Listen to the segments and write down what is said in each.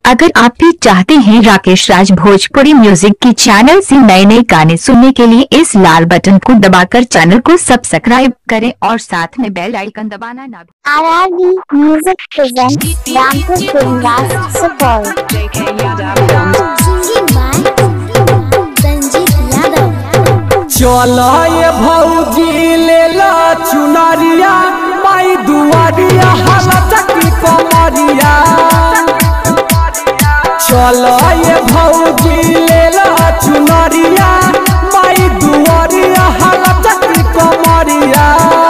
अगर आप भी चाहते हैं राकेश राज भोजपुरी म्यूजिक की चैनल से नए नए गाने सुनने के लिए इस लाल बटन को दबाकर चैनल को सब्सक्राइब करें और साथ में बेल आइकन दबाना ना भूलें। RRB music present Rampur Filmraj Supaul. चलो ये भौजी ले ला चुनरिया माई दुआरिया हलचकी कमरिया। चलो ये भौजी ले ला चुनरिया माई दुआरिया हलचकी कमरिया।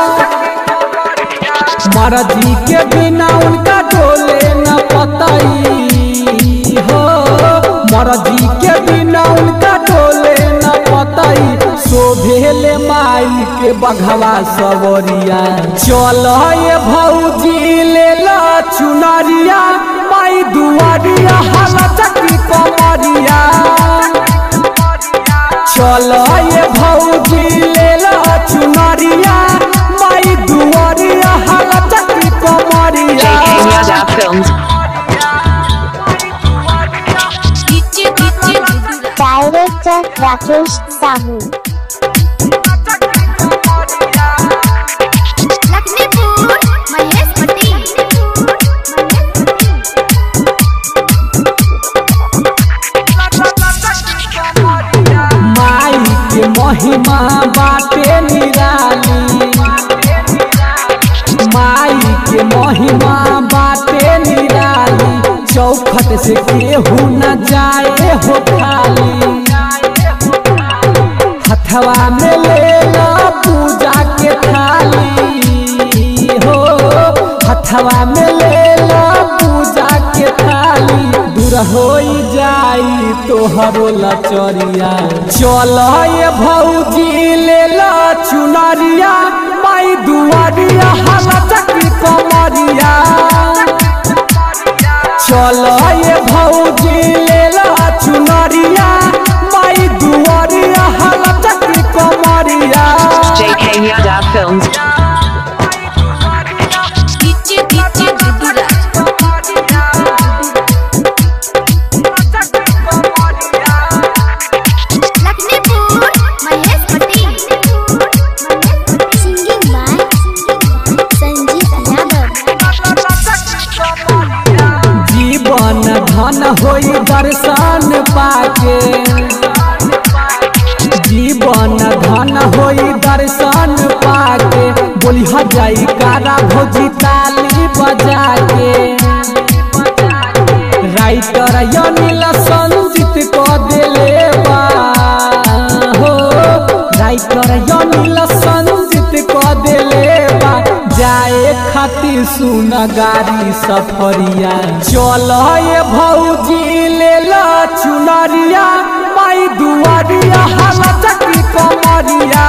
मर्जी के बिना उनका डोले न पताई हो, मर्जी के बिना उनका डोले न पताई। शोभेले माई के बघवा सवरिया। चलो ये भौजी ले ला चुनरिया माई दुआरिया हलचकी कमरिया। चलो ये भौजी ले ला चुनरिया माई दुआरिया हलचकी कमरिया। डायरेक्टर राकेश साहू। माई के महिमा बाटे निराली, माई के महिमा बाटे निराली। चौखट से केहू न जाए हो खाली, हथवा में ले ला पूजा के थाली हो, हथवा में ले ला पूजा के थाली। दूर हो जाई तोहरो लचरिया। चलो ये भौजी ले ला चुनरिया माई दुआरिया हलचकी कमरिया। चलो ये भौजी ले ला चुनरिया माई दुआरिया हलचकी कमरिया। जीवन धन होई दर्शन पाके, जीवन धन होई दर्शन पाके। बोली जाई कारा भौजी ताली बजा के। राइटर अनिल संजीत को दिले बा हो, राइटर अनिल संजीत को दिले बा। जाए खातिर सुन गाड़ी सफरिया। चलो ये भौजी ले ला चुनरिया माई दुआरिया हलचकी कमरिया।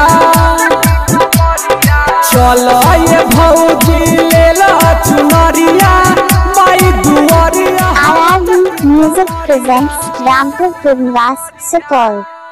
चलो ये भौजी ले ला चुनरिया माई दुआरिया। RRB music present Rampur Filmraj Supaul.